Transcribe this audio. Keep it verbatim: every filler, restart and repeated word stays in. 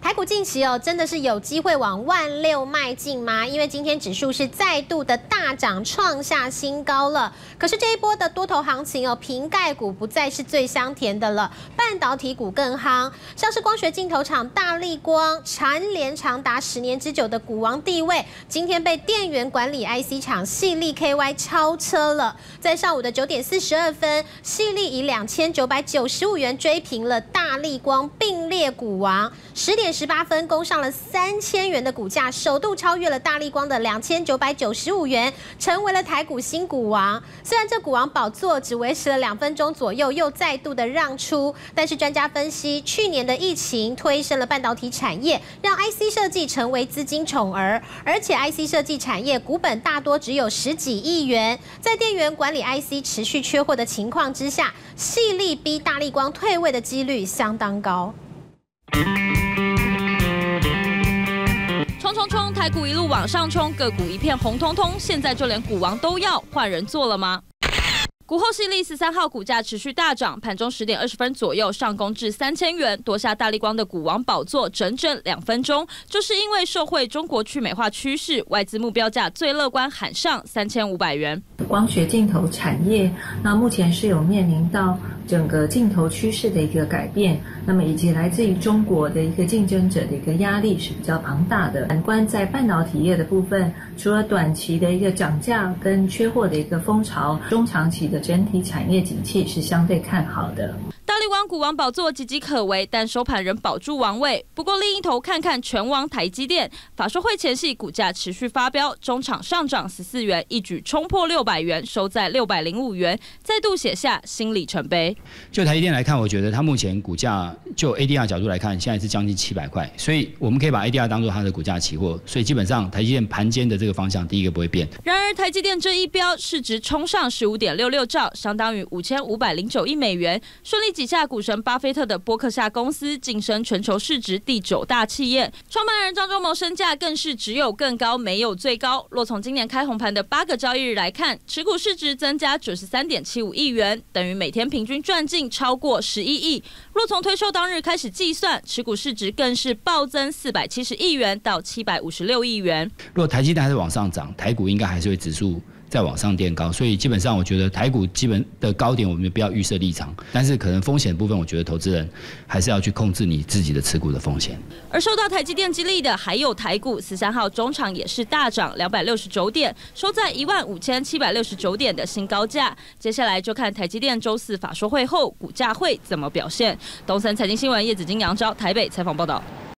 台股近期哦，真的是有机会往万六迈进吗？因为今天指数是再度的大涨，创下新高了。可是这一波的多头行情哦，瓶盖股不再是最香甜的了，半导体股更夯。像是光学镜头厂大立光蝉联长达十年之久的股王地位，今天被电源管理 I C 厂矽力 K Y 超车了。在上午的九点四十二分，矽力以两千九百九十五元追平了大立光，并列股王。十点十八分攻上了三千元的股价，首度超越了大立光的两千九百九十五元，成为了台股新股王。虽然这股王宝座只维持了两分钟左右，又再度的让出，但是专家分析，去年的疫情推升了半导体产业，让 I C 设计成为资金宠儿，而且 I C 设计产业股本大多只有十几亿元，在电源管理 I C 持续缺货的情况之下，矽力逼大立光退位的几率相当高。 冲冲冲！台股一路往上冲，个股一片红彤彤，现在就连股王都要换人做了吗？股后矽力十三号股价持续大涨，盘中十点二十分左右上攻至三千元，夺下大立光的股王宝座，整整两分钟。就是因为受惠中国去美化趋势，外资目标价最乐观喊上三千五百元。 光学镜头产业，那目前是有面临到整个镜头趋势的一个改变，那么以及来自于中国的一个竞争者的一个压力是比较庞大的。反观在半导体业的部分，除了短期的一个涨价跟缺货的一个风潮，中长期的整体产业景气是相对看好的。 大立光股王宝座岌岌可危，但收盘仍保住王位。不过另一头看看全王台积电，法说会前夕股价持续发飙，中场上涨十四元，一举冲破六百元，收在六百零五元，再度写下新里程碑。 就台积电来看，我觉得它目前股价就 A D R 角度来看，现在是将近七百块，所以我们可以把 A D R 当作它的股价期货，所以基本上台积电盘间的这个方向，第一个不会变。 然而台积电这一飙，市值冲上十五点六六兆，相当于五千五百零九亿美元，顺利挤下股神巴菲特的波克夏公司，晋升全球市值第九大企业。创办人张忠谋身价更是只有更高，没有最高。若从今年开红盘的八个交易日来看，持股市值增加九十三点七五亿元，等于每天平均赚进超过十一亿。若从推售当日开始计算，持股市值更是暴增四百七十亿元到七百五十六亿元。 若台积电还是往上涨，台股应该还是会指数再往上垫高，所以基本上我觉得台股基本的高点我们不要预设立场，但是可能风险部分，我觉得投资人还是要去控制你自己的持股的风险。 而受到台积电激励的还有台股，十三号中场也是大涨两百六十九点，收在一万五千七百六十九点的新高价。接下来就看台积电周四法说会后股价会怎么表现。东森财经新闻叶子金、杨昭台北采访报道。